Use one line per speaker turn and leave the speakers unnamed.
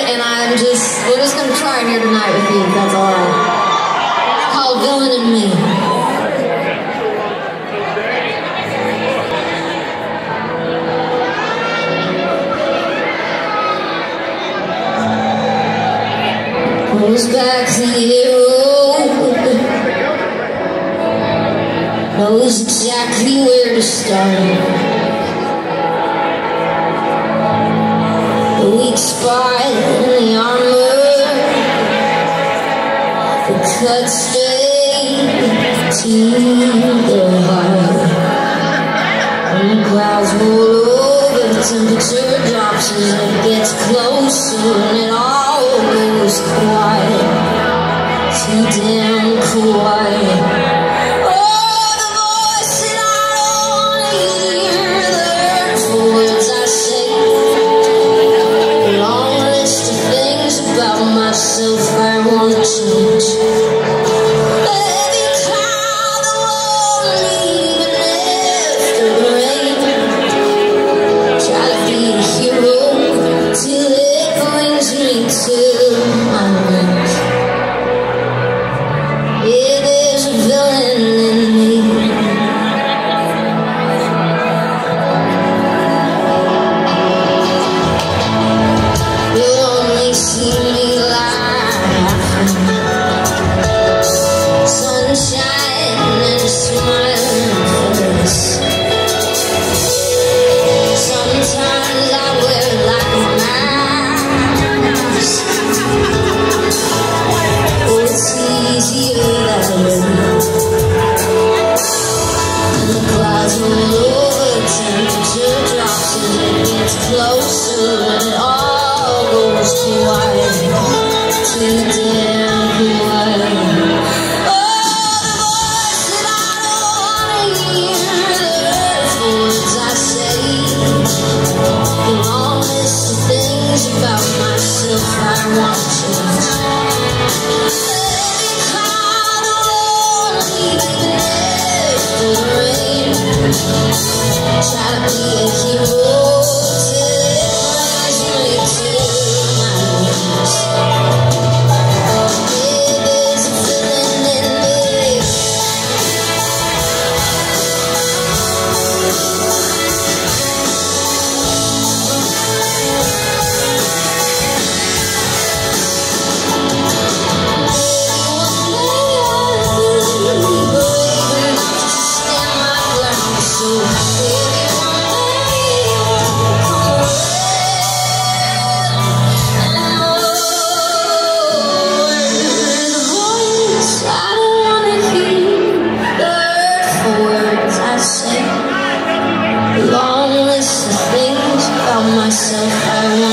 and we're just gonna try it here tonight with you, if that's alright. It's called Villain in Me. Goes back the road, knows exactly where to start. The weak spot in the armor, the cut straight to the heart. When the clouds roll over, the temperature drops as it gets closer, and it all goes quiet, too damn quiet. Myself, I want to change. Every cloud the wall, even after the rain. Try to be a hero till it brings me to my knees. Yeah, there's a villain in me. You'll only see me closer, and it all goes quiet, too damn quiet. Oh, the voice that I don't wanna hear, the words I say, the long list of things about myself I want to change. Every cloud the wall, even after the rain. Try to be a hero. Long list of things about myself I want